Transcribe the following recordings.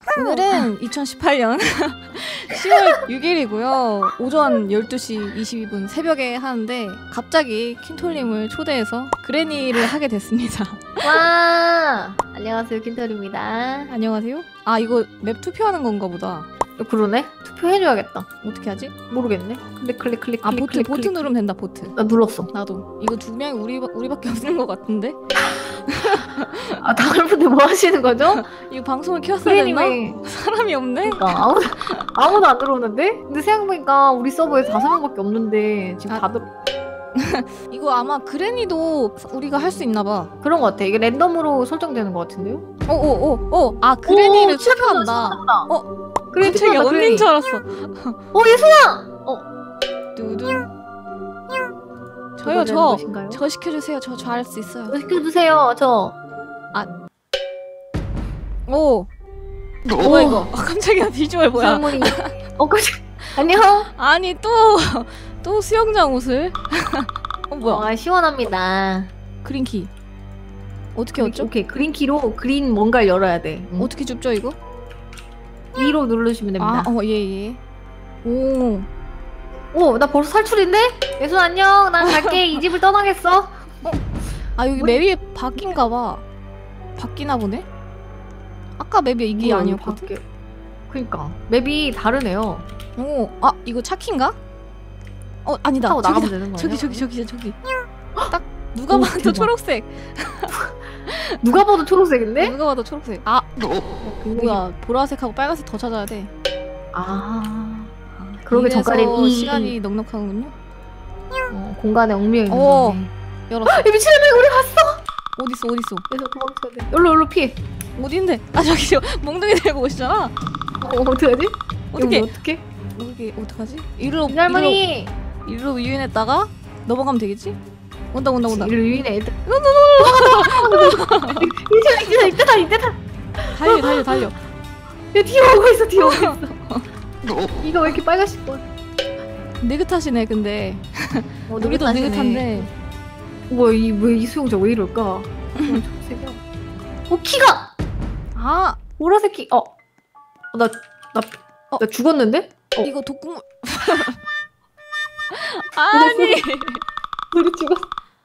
오늘은 2018년 10월 6일이고요. 오전 12시 22분 새벽에 하는데 갑자기 킨톨님을 초대해서 그래니를 하게 됐습니다. 와, 안녕하세요, 킨톨입니다. 안녕하세요. 아, 이거 맵 투표하는 건가 보다. 그러네? 투표해줘야겠다. 어떻게 하지? 모르겠네. 클릭. 아, 보트 누르면 된다. 보트. 나 눌렀어. 나도. 이거 두 명이 우리밖에 없는 것 같은데? 아, 다른 분들 뭐 하시는 거죠? 이거 방송을 켰어야 됐나? 사람이 없네? 그러니까 아무도 안 들어오는데? 근데 생각해보니까 우리 서버에 5명밖에 없는데 지금 다들 이거 아마 그래니도 우리가 할 수 있나봐. 그런 것 같아. 이게 랜덤으로 설정되는 것 같은데요? 아, 그래니를 투표한다. 그래, 갑자기 언니인 줄 알았어. 예수야! 두둔. 저요. 저 시켜주세요. 저 할 수 있어요. 저 시켜주세요. 저. 뭐야 이거? 깜짝이야. 비주얼 뭐야? 할머니. 깜짝. 안녕. 아니 또 수영장 옷을. 뭐야? 시원합니다. 그린키. 어떻게 얻죠? 오케이. 그린키로 그린 뭔가를 열어야 돼. 어떻게 줍죠 이거? 2로 누르시면 됩니다. 예. 오, 나 벌써 살출인데? 예순 안녕. 난 갈게. 이 집을 떠나겠어. 여기 맵이 바뀐가봐. 바뀌나 보네? 아까 맵이 이게 아니었거든? 그니까 맵이 다르네요. 이거 차키인가? 아니다. 타고 나가면 되는 거 아니야? 저기. 딱 누가 봐도 초록색. 누가 봐도 초록색인데? 누가 봐도 초록색. 뭐야, 보라색하고 빨간색 더 찾아야 돼. 그러게 전까지 시간이 넉넉하군요. 공간에 얽매여 있는 거네. 열었어. 미친놈이 우리 갔어. 어딨어? 그래서 도망쳐야 돼. 여기로 피해. 어딘데? 저기 몽둥이 들고 오시잖아. 어떡하지? 어떻게? 여기 어떡하지? 이리로 할머니. 이리로 유인했다가 넘어가면 되겠지? 온다. 이리로 유인해. 노노노노노. 이때다. 달려. 야, 뒤에 오고 있어. 이거 왜 이렇게 빨간색 거야? 느긋하시네 근데. 우리도 느긋한데. 왜 이 수영장 왜 이럴까? 키가! 보라색 키. 나 죽었는데? 이거 독극물. 아니. 우리 죽었어.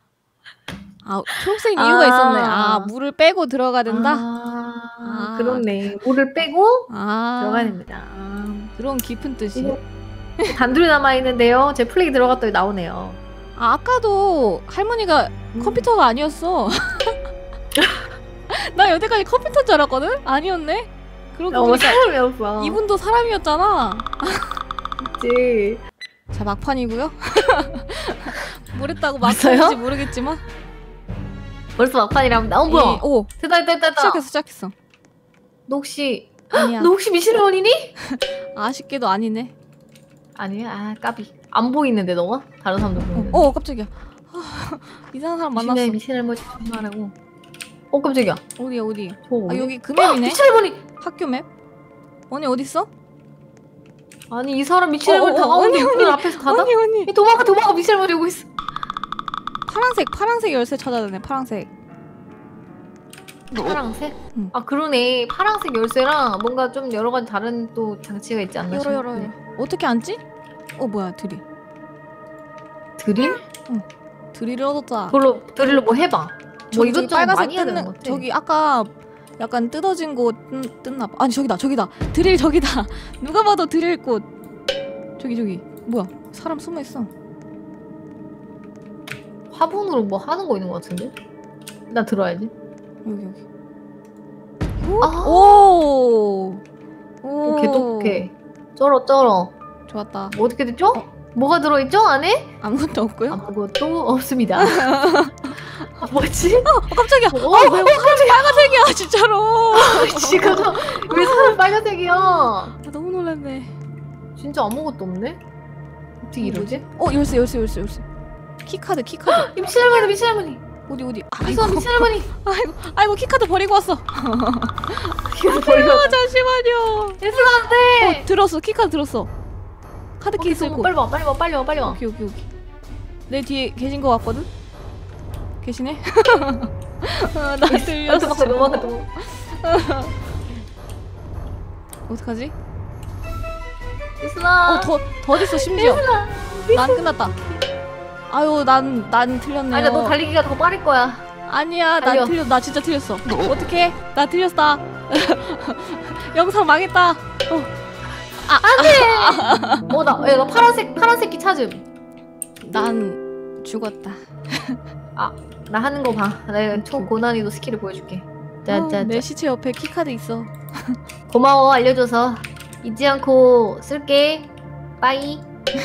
초록색 이유가 있었네. 물을 빼고 들어가야 된다? 그렇네. 물을 빼고 들어가야 됩니다. 그런 깊은 뜻이. 단둘이 남아있는데요. 제 플레이 들어갔더니 나오네요. 아까도 할머니가 컴퓨터가 아니었어. 나 여태까지 컴퓨터인 줄 알았거든? 아니었네? 그러고 보니까 사람이었어. 이분도 사람이었잖아. 그치. 자, 막판이고요. 뭐랬다고 막판인지 모르겠지만 벌써 막판이랍니다. 뭐야? 됐다. 시작했어. 너 혹시 아니야. 너 혹시 미실레원이니? 아쉽게도 아니네. 아니야. 까비. 안 보이는데 너가? 다른 사람들 보이는데. 깜짝이야. 이상한 사람 만났어. 미실레원이 말하고. 깜짝이야. 어디? 어디? 여기 그 맵이네. 미실레원이. 학교 맵? 언니 어딨어? 아니 이 사람 미실레원 다가오는데 우리 앞에서 닫아? 언니. 도망가. 미실레원이 오고 있어. 파란색 열쇠 찾아야 되네. 파란색? 응. 그러네. 파란색 열쇠랑 뭔가 좀 여러 가지 다른 또 장치가 있지 않나 싶네. 열어. 어떻게 앉지? 뭐야, 드릴. 드릴? 응. 드릴을 얻었다. 드릴로 뭐 해봐. 뭐 이것저것 많이 해야 되는 것 같아. 저기 아까 약간 뜯어진 곳 뜯나 봐. 아니 저기다. 드릴 저기다. 누가 봐도 드릴 곳. 저기. 뭐야? 사람 숨어 있어. 화분으로 뭐 하는 거 있는 것 같은데? 나 들어야지. 여기. 오, 개똑해. 쩔어. 좋았다. 뭐 어떻게 됐죠? 뭐가 들어있죠 안에? 아무것도 없고요. 아무것도 없습니다. 뭐지? 깜짝이야. 왜 빨간색이야 진짜로. 지금 왜 사람 빨간색이야? 너무 놀랐네. 진짜 아무것도 없네? 어떻게 이러지? 열쇠. 키카드. 미친할머니. 어디? 미친할머니. 아이고 키카드 버리고 왔어. 잠시만요. 예술한테. 들었어. 키카드 들었어. 카드 케이스 있고. 빨리 와. 오케이. 내 뒤에 계신 거 같거든? 계시네? 나 들렸어. 도망가. 어떡하지? 예순아. 더 됐어 심지어. 난 끝났다. 아유 난 틀렸네요. 아니야 너 달리기가 더 빠를 거야. 아니야 달려. 나 진짜 틀렸어. 어떡해? 나 틀렸다. 영상 망했다. 나 파란색 키 찾음. 난 죽었다. 나 하는 거 봐. 내가 초고난이도 스킬을 보여줄게. 짜짜짜. 내 시체 옆에 키카드 있어. 고마워 알려줘서. 잊지 않고 쓸게. 빠이.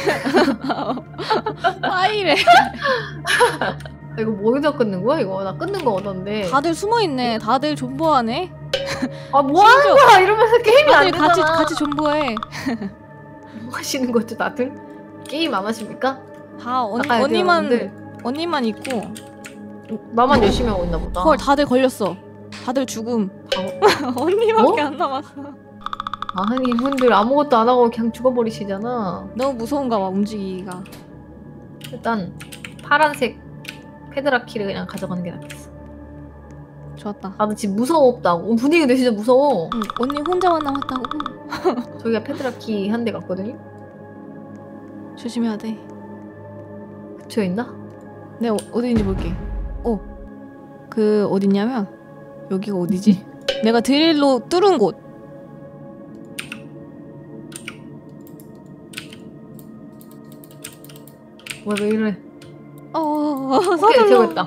파이래. 이거 뭐에다 끊는 거야 이거? 나 끊는 거 얻었는데. 다들 숨어 있네. 다들 존버하네. 뭐 하는 거야 이러면서 게임이 안 다들 되잖아. 같이 존버해. 뭐 하시는 거죠 다들? 게임 안 하십니까? 다 나가야 돼요, 여러분들. 언니만 있고. 나만 열심히 하고 있나 보다. 헐 다들 걸렸어. 다들 죽음. 언니밖에 안 남았어. 아니 이분들 아무것도 안 하고 그냥 죽어버리시잖아. 너무 무서운가 봐 움직이기가. 일단 파란색 페드라키를 그냥 가져가는 게 낫겠어. 좋았다. 나도 지금 무서웠다고. 분위기도 진짜 무서워. 응, 언니 혼자만 남았다고. 저기가 페드라키 한 대 갔거든요. 조심해야 돼. 그쵸 있나? 내가 어디인지 볼게. 그 어딨냐면 여기가 어디지? 내가 드릴로 뚫은 곳. 왜 이래? 오케이 서둘러. 제거했다.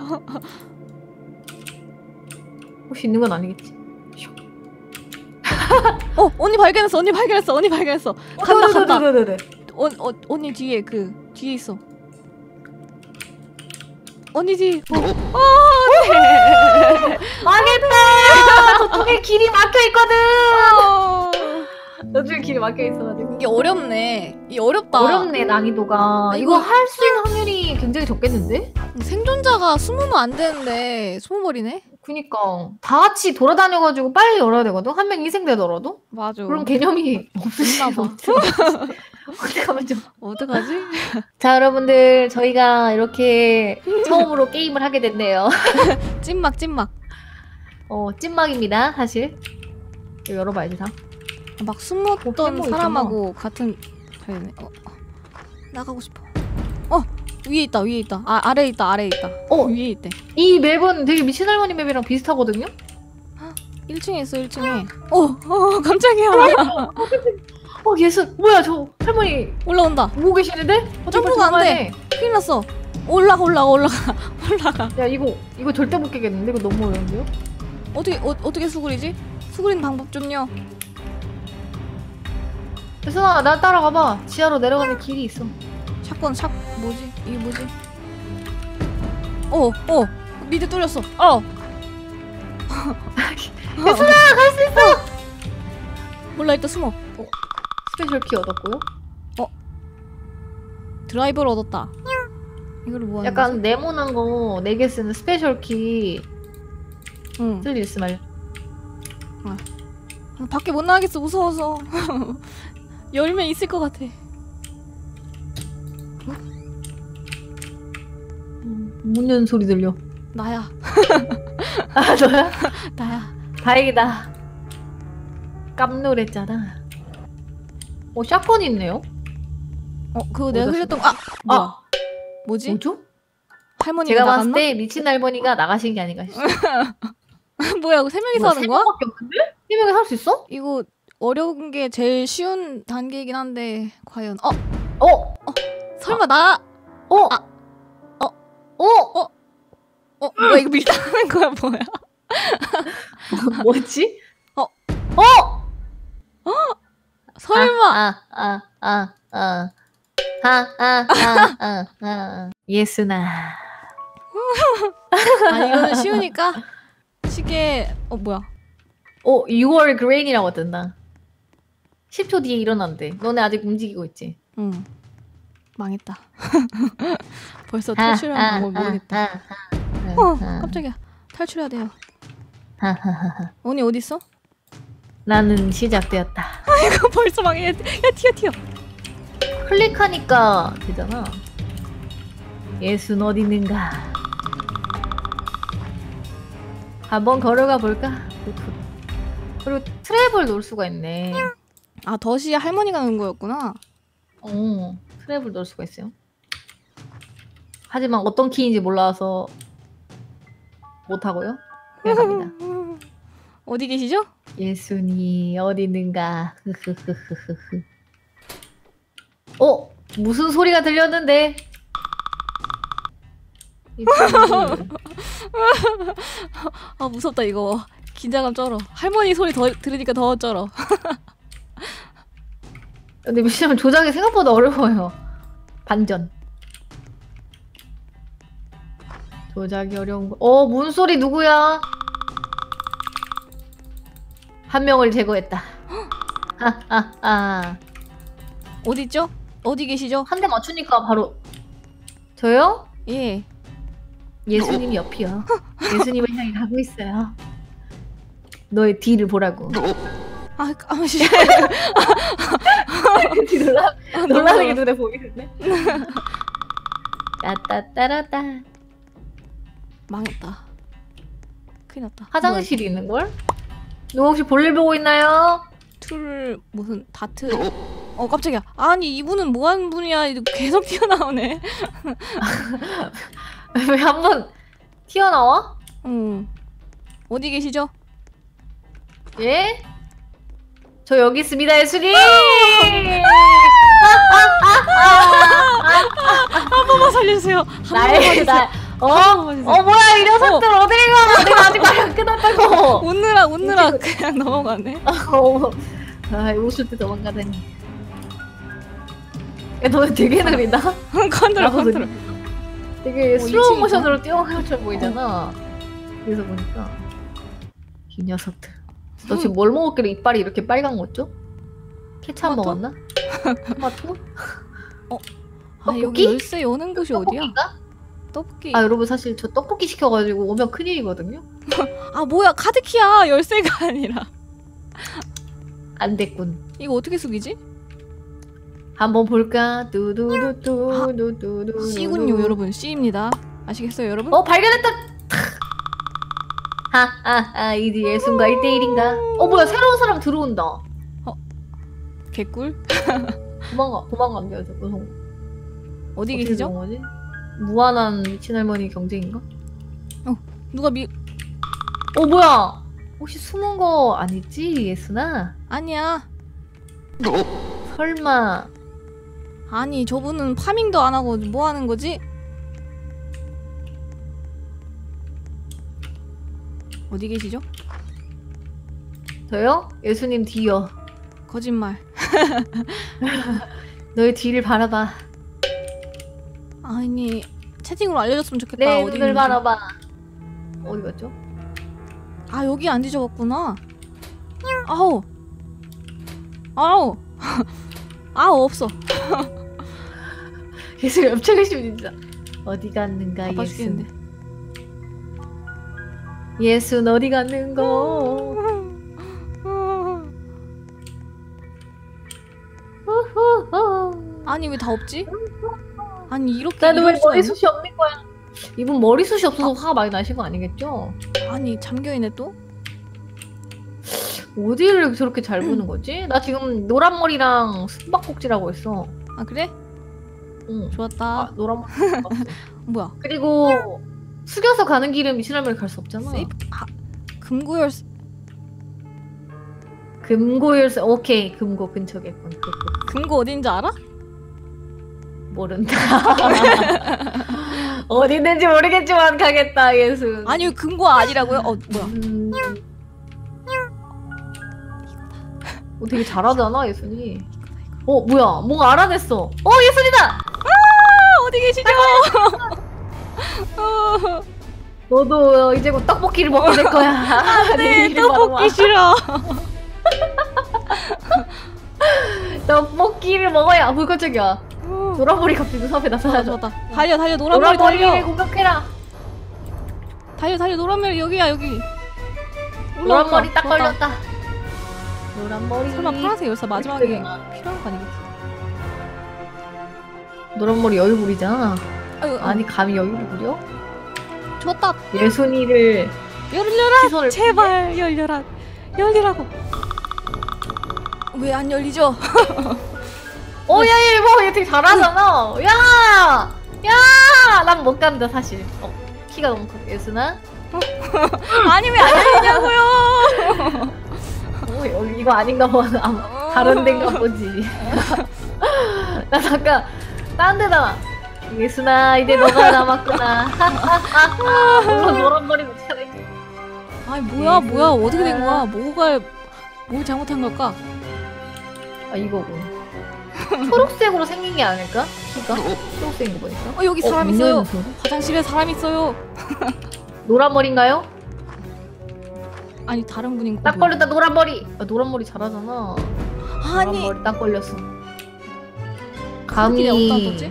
혹시 있는 건 아니겠지? 언니 발견했어. 간다. 네네네. 언니 뒤에 뒤에 있어. 언니 뒤. 망했다. 저쪽에 길이 막혀 있거든. 저쪽에 길이 막혀 있어가지고. 이게 어렵네. 이 어렵다. 어렵네 난이도가. 이거 할 수 있는 확률이 굉장히 적겠는데? 생존자가 숨으면 안 되는데 숨어버리네. 그니까 다 같이 돌아다녀가지고 빨리 열어야 되거든. 한 명 희생되더라도. 맞아. 그런 개념이 없으시나 봐. 어떡하면 좀. 어떡하지? 자 여러분들 저희가 이렇게 처음으로 게임을 하게 됐네요. 찐막. 찐막입니다 사실. 이거 열어봐야지 다. 막 숨었던 해먹 사람하고 같은 자리네. 나가고 싶어. 위에 있다. 아래에 있다. 위에 있대. 이 맵은 되게 미친 할머니 맵이랑 비슷하거든요. 1층에 있어. 1층에. 깜짝이야. 예순 뭐야 저 할머니 올라온다. 오고 계시는데? 점프가 안 돼. 큰일 났어. 올라가. 야 이거 절대 못 깨겠는데? 이거 너무 어려운데요? 어떻게 수그리지? 수그리는 방법 좀요. 예순아 나 따라가봐. 지하로 내려가는 길이 있어. 샷 뭐지? 이게 뭐지? 밑에 뚫렸어. 예순아 갈 수 있어. 몰라 일단 숨어. 스페셜 키 얻었고요. 드라이버를 얻었다. 이걸 뭐 하는 약간 네모난 거 4개 쓰는 스페셜 키 거지? 응. 쓸 일 있으면 밖에 못 나가겠어. 무서워서. 열면 있을 것 같아. 문 여는 소리 들려. 나야. 너야? 나야. 다행이다. 깜놀했잖아. 샷건이 있네요? 그거 내가 어디다 흘렸던 거. 뭐야? 뭐지? 뭐죠? 할머니가 제가 나갔나? 봤을 때 미친 할머니가 나가신 게 아닌가 싶어. 뭐야? 이거 3명이서 하는 거야? 3명밖에 없는데? 3명이 할 수 있어? 이거 어려운 게 제일 쉬운 단계이긴 한데 과연 설마 나 뭐야 이거 밀당하는 거야 뭐야? 뭐지? 설마 예스나. 이거는 쉬우니까 쉽게 뭐야? 6월 그레인이라고 뜬다. 10초 뒤에 일어난대. 너네 아직 움직이고 있지? 응. 망했다. 벌써 탈출하는 방법 모르겠다. 깜짝이야. 탈출해야 돼요. 언니 어디 있어? 나는 시작되었다. 이거 벌써 망해. 야 튀어. 클릭하니까 되잖아. 예순 어디 있는가? 한번 걸어가 볼까? 그리고 트랩을 놓을 수가 있네. 아 덫이 할머니가 넣은 거였구나. 트랩을 넣을 수가 있어요. 하지만 어떤 키인지 몰라서 못하고요. 그냥 갑니다. 어디 계시죠? 예순이 어디 있는가. 흐흐흐흐흐. 무슨 소리가 들렸는데? 아 무섭다 이거. 긴장감 쩔어. 할머니 소리 더 들으니까 더 쩔어. 근데 미션은 조작이 생각보다 어려워요. 반전. 조작이 어려운 거. 문소리 누구야? 한 명을 제거했다. 하하하. 어디 있죠? 어디 계시죠? 한 대 맞추니까 바로 저요? 예. 예수님 옆이요. 예수님을 향해 가고 있어요. 너의 뒤를 보라고. 씨. 놀라는 게 눈에 보이는데? 따따따라따. 망했다. 큰일 났다. 화장실이 있는걸? 누가 혹시 볼일 보고 있나요? 툴 무슨 다트. 깜짝이야. 아니 이분은 뭐하는 분이야. 계속 튀어나오네. 왜 한 번 튀어나와? 어디 계시죠? 예? 저 여기 있습니다, 예수님! 한 번만 살려주세요. 뭐야, 이 녀석들 어딜 가! 내가 아직 말이 안 끝났다고! 웃느라 그냥 넘어가네. 웃을 때 도망가다니. 야, 너는 되게 느리다? 컨트롤. 되게 슬로우 모션으로 뛰어가는 것처럼 보이잖아. 그래서 보니까. 이 녀석들. 너 지금 뭘 먹었길래 이빨이 이렇게 빨간 거죠? 케찹 먹었나? 토마토? 여기 열쇠 여는 곳이 어디야? 떡볶이가? 떡볶이. 여러분 사실 저 떡볶이 시켜가지고 오면 큰일이거든요? 뭐야 카드키야. 열쇠가 아니라. 안 됐군. 이거 어떻게 숙이지? 한번 볼까? 뚜두두뚜두두두. C군요 여러분. C입니다. 아시겠어요 여러분? 발견했다! 이제 예순과 1대1인가? 뭐야 새로운 사람 들어온다. 개꿀. 도망가면 돼요. 어디 계시죠? 거지? 무한한 미친 할머니 경쟁인가? 누가 뭐야? 혹시 숨은 거 아니지 예순아? 아니야. 설마. 아니 저분은 파밍도 안 하고 뭐 하는 거지? 어디 계시죠? 저요? 예수님 뒤요. 거짓말. 너의 뒤를 바라봐. 아니 채팅으로 알려줬으면 좋겠다. 내 어디 눈을 있는지. 바라봐. 어디 갔죠? 여기 안 뒤져봤구나. 아우 없어. 예수 엽차계시면 진짜 어디 갔는가 예수. 죽겠는데. 예수 어디 갔는가. 아니 왜 다 없지? 아니 이렇게 나는 왜 이럴 수가 있나? 머리숱이 없는 거야? 이분 머리숱이 없어서 화가 많이 나신 거 아니겠죠? 아니 잠겨있네 또? 어디를 저렇게 잘 보는 거지? 나 지금 노란 머리랑 숨바꼭질하고 있어. 그래? 응. 좋았다. 노란 머리 봤어. 뭐야? 그리고 숙여서 가는 길은 미친할머니 갈 수 없잖아. 세이프? 금고열 금고열쇠. 오케이, 금고 근처겠군. 금고 어딘지 알아? 모른다. 어디 있는지 모르겠지만 가겠다 예수. 아니 금고 아니라고요? 뭐야? 되게 잘하잖아 예순이. 뭐야 뭔가 알아냈어. 예순이다. 어디 계시죠? 너도 이제 곧 떡볶이를 먹게 될 거야. 네, 떡볶이 싫어. 떡볶이를 먹어야. 깜짝이야. 노란머리 갑자기 눈앞에 나타나죠. 좋았다. 달려 노란머리 노란머리를 공격해라. 달려 노란머리 여기야 여기. 노란머리 딱 좋았다. 걸렸다. 노란머리. 설마 파란색 열쇠 마지막에 필요한 거 아니겠지? 노란머리 여유 부리잖아. 아니 감히 여유를 부려? 좋았다. 예순이를 열려라. 시선을 제발 열려라. 열리라고. 왜 안 열리죠? 야얘 뭐, 얘 되게 잘하잖아. 야, 난 못 간다 사실. 키가 너무 커. 예순아. 아니 왜 안 열리냐고요? 여기 이거 아닌가 봐. 다른 데인가 보지. 나 잠깐 딴 데다. 예순아 이제 너가 남았구나. 물론 노란 머리 못하네. 아니 뭐야 어떻게 된 거야? 뭘 잘못한 걸까? 이거군. 초록색으로 생긴 게 아닐까? 키가? 초록색인 거 보니까. 여기 사람 문 있어요. 열는 소리? 화장실에 사람 있어요. 노란 머리인가요? 아니 다른 분인 거. 딱 걸렸다 노란 머리. 노란 머리 잘하잖아. 노란 아니 머리 딱 걸렸어. 감이 감히 어디다 뒀지?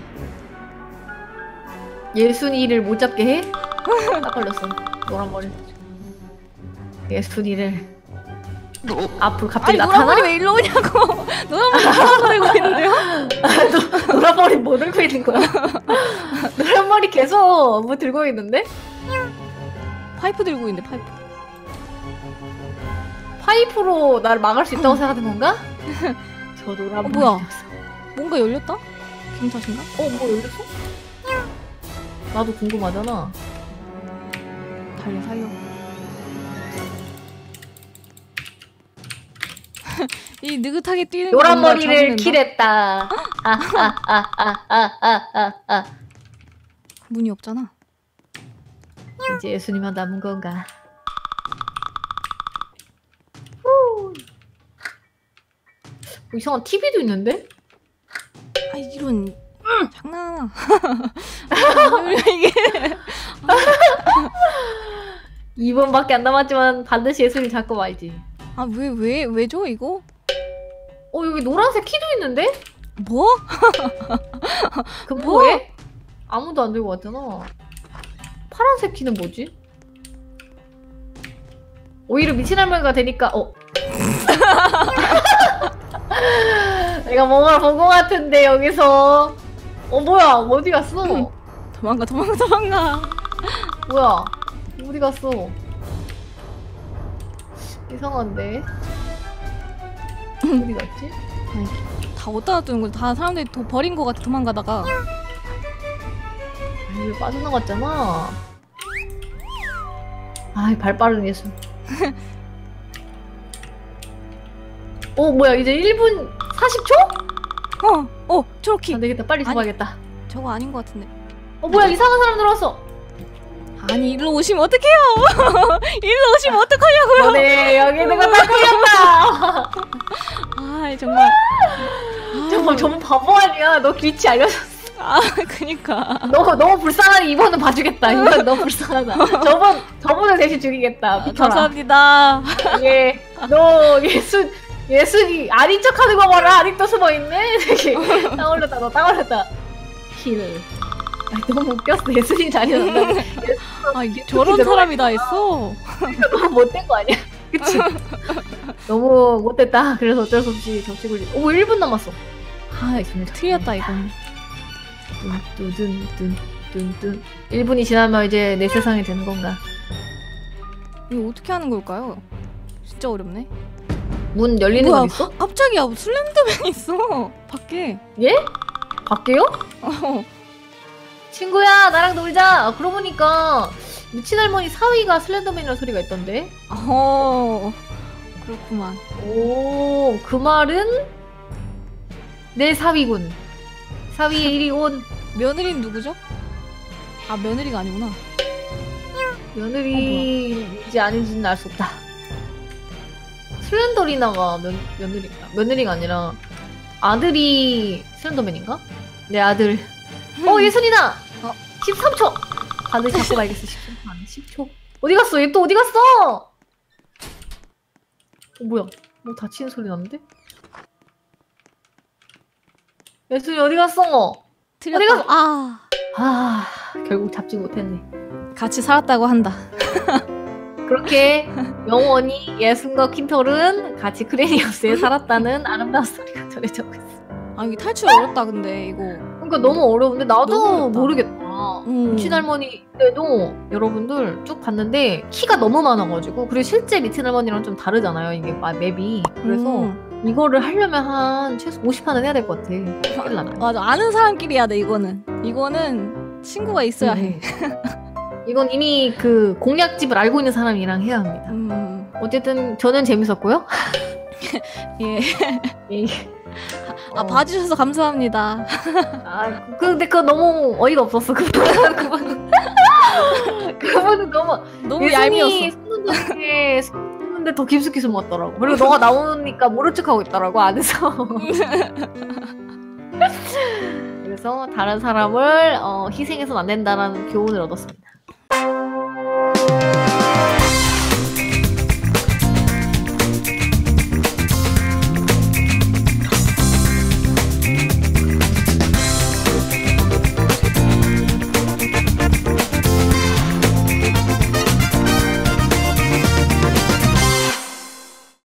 예순이를 못 잡게 해? 딱 걸렸어. 노란 머리. 예순이를 앞으로 갑자기 아니 나타나? 노란 머리 왜 일로 오냐고. 노란 머리 하나 들고 있는데요? 노란 머리 뭐 들고 있는 거야? 노란 머리 계속 뭐 들고 있는데? 파이프 들고 있는데 파이프. 파이프로 날 막을 수 있다고 생각하는 건가? 저 노란 머리. 뭐야? 뭔가 열렸다? 기분 탓인가? 뭐 열렸어? 나도 궁금하잖아. 살려. 이 느긋하게 뛰는 거 노란 뭔가 머리를 자극된다? 킬했다. 문이 없잖아. 이제 예수님만 남은 건가? 이상한 TV도 있는데? 아 이런 장난하나. 이게 2분밖에 안 남았지만 반드시 예수님 잡고 말지. 왜죠 이거? 여기 노란색 키도 있는데? 뭐? 그 뭐해? 아무도 안 들고 왔잖아. 파란색 키는 뭐지? 오히려 미친 할머니가 되니까 내가 뭔가를 본 것 같은데 여기서 뭐야 어디 갔어? 도망가. 뭐야 어디 갔어? 이상한데 어디 갔지? 다 어디다 두는 거야? 다 사람들이 버린 거 같아 도망가다가. 왜 빠져나갔잖아. 발 빠른 예수. 뭐야 이제 1분 40초? 초록키. 안 되겠다 빨리 잡아야겠다. 저거 아닌 거 같은데. 뭐야 이상한 사람 들어왔어. 아니 일로 오시면 어떡해요? 일로 오시면 어떡하냐고요? 네 여기 있는 거 다 걸렸다. 아 정말. 저분 바보 아니야. 너 길치 알려줬어. 그니까. 너무 불쌍하니 이번은 봐주겠다. 이번 너무 불쌍하다. 저분을 대신 죽이겠다. 비켜라. 감사합니다. 너 예순이 아닌 척하는 거 봐라. 아직도 숨어있네. 되게 땅 올렸다. 너 땅 올렸다. 킬. 너무 웃겼어. 예순이 자리였는데. 저런 사람이 다 했어. 너무 못된 거 아니야? 그치? 너무 못됐다. 그래서 어쩔 수 없이 접시굴리. 1분 남았어. 틀렸다 이건. 뚠뚠뚠뚠뚠 1분이 지나면 이제 내 세상이 되는 건가? 이거 어떻게 하는 걸까요? 진짜 어렵네. 문 열리는 거 있어? 갑자기야 슬렌더맨 있어 밖에. 예? 밖에요? 친구야 나랑 놀자. 그러고 보니까 미친 할머니 사위가 슬렌더맨이라는 소리가 있던데. 그렇구만. 그 말은 내 사위군. 사위의 일이 온. 며느리는 누구죠? 며느리가 아니구나. 며느리인지 아닌지는 알 수 없다. 슬렌더리나가 며느리가 아니라 아들이 슬렌더맨인가? 내 아들. 예순이다! 13초! 다들 잡고 말겠어. 10초 아니 10초. 어디 갔어? 얘 또 어디 갔어? 뭐야? 뭐 다치는 소리 나는데? 예순이 어디 갔어? 틀렸다. 어디 갔어? 결국 잡지 못했네. 같이 살았다고 한다. 그렇게 영원히 예순과 킨톨은 같이 크레니어스에 살았다는 아름다운 스토리가 전해지고 있어. 이게 탈출 어렵다 근데 이거. 그러니까 너무 어려운데 나도 너무 어렵다. 모르겠다. 미친 할머니 때도 여러분들 쭉 봤는데 키가 너무 많아가지고 그리고 실제 미친 할머니랑 좀 다르잖아요 이게 맵이. 그래서 이거를 하려면 한 최소 50판은 해야 될 것 같아. 큰일 나면. 맞아, 아는 사람끼리 해야 돼. 이거는 친구가 있어야 해. 이건 이미 그 공략집을 알고 있는 사람이랑 해야 합니다. 어쨌든 저는 재밌었고요. 예. 예. 봐주셔서 감사합니다. 근데 그거 너무 어이가 없었어. 그분은 너무 얄미웠어. 숨는데 더 깊숙이 숨었더라고. 그리고 너가 나오니까 모른 척하고 있더라고 안에서. 그래서 다른 사람을 희생해서는 안 된다라는 교훈을 얻었습니다.